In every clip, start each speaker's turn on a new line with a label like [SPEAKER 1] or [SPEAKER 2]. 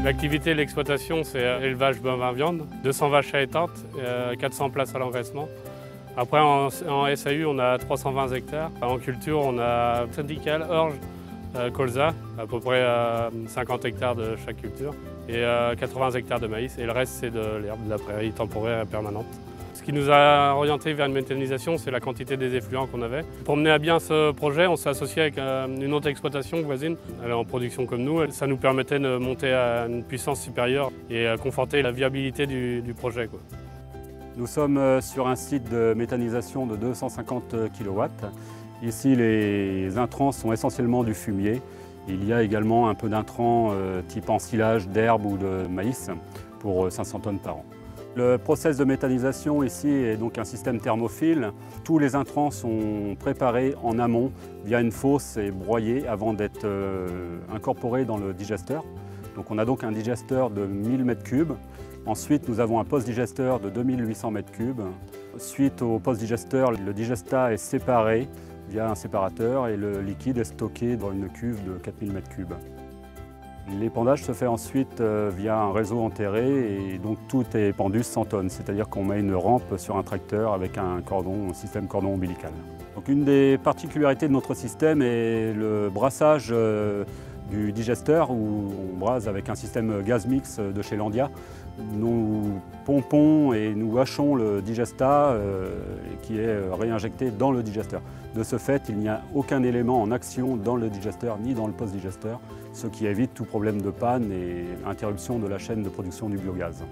[SPEAKER 1] L'activité de l'exploitation, c'est élevage bovin-viande, 200 vaches allaitantes, 400 places à l'engraissement. Après, en SAU, on a 320 hectares. En culture, on a syndical, orge, colza, à peu près 50 hectares de chaque culture, et 80 hectares de maïs. Et le reste, c'est de l'herbe, de la prairie temporaire et permanente. Ce qui nous a orienté vers une méthanisation, c'est la quantité des effluents qu'on avait. Pour mener à bien ce projet, on s'est associé avec une autre exploitation voisine. Elle est en production comme nous. Ça nous permettait de monter à une puissance supérieure et conforter la viabilité du projet, quoi.
[SPEAKER 2] Nous sommes sur un site de méthanisation de 250 kW. Ici, les intrants sont essentiellement du fumier. Il y a également un peu d'intrants type ensilage d'herbe ou de maïs pour 500 tonnes par an. Le process de méthanisation ici est donc un système thermophile. Tous les intrants sont préparés en amont via une fosse et broyés avant d'être incorporés dans le digesteur. Donc on a donc un digesteur de 1000 m3. Ensuite, nous avons un post-digesteur de 2800 m3. Suite au post-digesteur, le digestat est séparé via un séparateur et le liquide est stocké dans une cuve de 4000 m3. L'épandage se fait ensuite via un réseau enterré et donc tout est pendu 100 tonnes, c'est-à-dire qu'on met une rampe sur un tracteur avec un système cordon ombilical. Donc une des particularités de notre système est le brassage du digesteur où on brase avec un système gaz mix de chez Landia. Nous pompons et nous hachons le digestat qui est réinjecté dans le digesteur. De ce fait, il n'y a aucun élément en action dans le digesteur ni dans le post-digesteur, ce qui évite tout problème de panne et interruption de la chaîne de production du biogaz.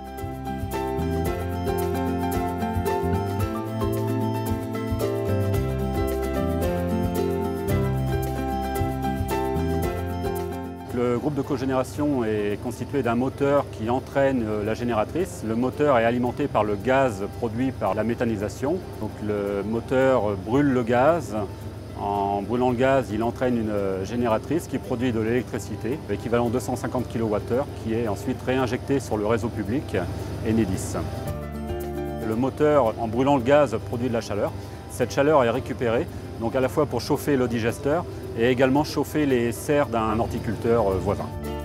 [SPEAKER 2] Le groupe de cogénération est constitué d'un moteur qui entraîne la génératrice. Le moteur est alimenté par le gaz produit par la méthanisation. Donc le moteur brûle le gaz. En brûlant le gaz, il entraîne une génératrice qui produit de l'électricité, équivalent 250 kWh, qui est ensuite réinjectée sur le réseau public Enedis. Le moteur, en brûlant le gaz, produit de la chaleur. Cette chaleur est récupérée, donc à la fois pour chauffer le digesteur et également chauffer les serres d'un horticulteur voisin.